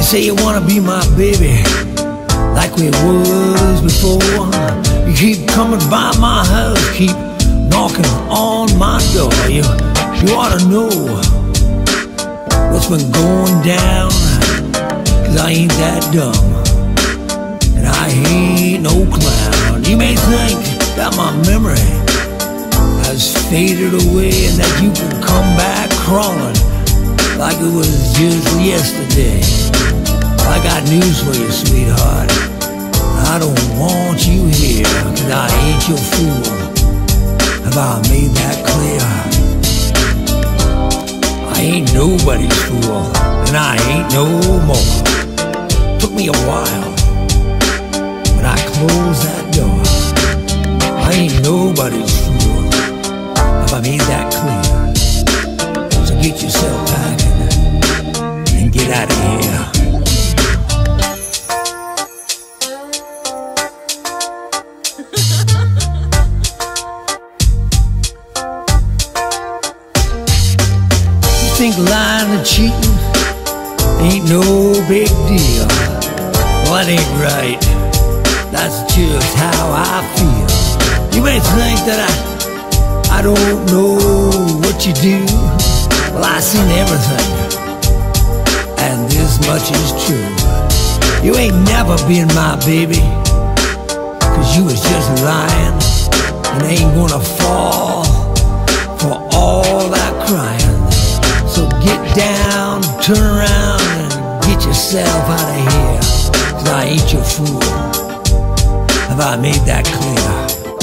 say you wanna be my baby, like we was before. You keep coming by my house, keep knocking on my door. You ought to know what's been going down, 'cause I ain't that dumb, and I ain't no clown. You may think that my memory has faded away and that you can come back crawling like it was just yesterday. I got news for you, sweetheart. I don't want you here, 'cause I ain't your fool. Have I made that clear? I ain't nobody's fool, and I ain't no more. Took me a while, but I closed that door. I ain't nobody's fool. Have I made that clear? So get yourself packing and get out of here. Think lying and cheating ain't no big deal. Well, that ain't right. That's just how I feel. You may think that I don't know what you do. Well, I seen everything, and this much is true. You ain't never been my baby, 'cause you was just lying, and ain't gonna fall for all that crying. So get down, turn around, and get yourself out of here, 'cause I ain't your fool. Have I made that clear?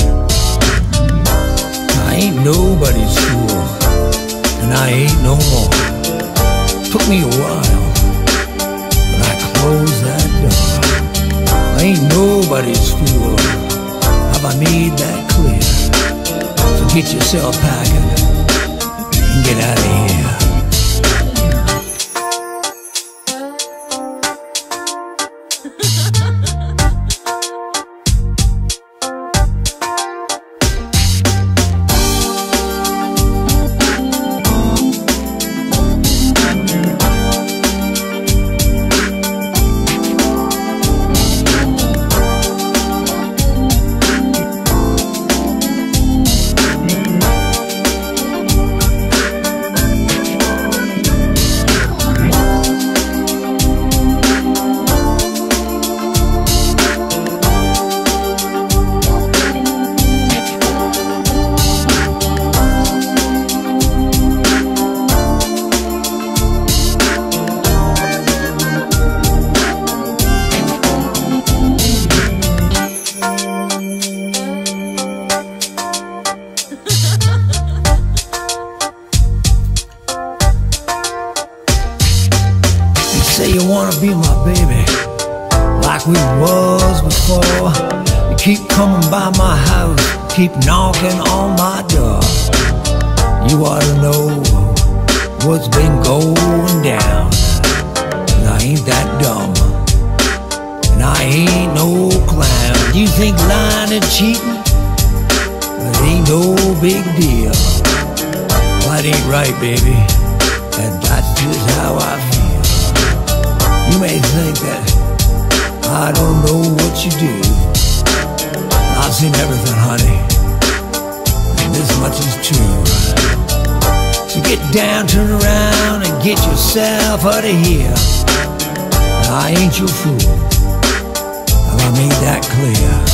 I ain't nobody's fool, and I ain't no more. Took me a while, but I closed that door. I ain't nobody's fool. Have I made that clear? So get yourself packing and get out of here. Say you wanna be my baby, like we was before. You keep coming by my house, keep knocking on my door. You ought to know what's been going down, and I ain't that dumb, and I ain't no clown. You think lying and cheating, but it ain't no big deal. Well, that ain't right, baby, and that's just how I feel. You may think that I don't know what you do. I've seen everything, honey, and this much is true. So get down, turn around, and get yourself out of here. I ain't your fool. Have I made that clear?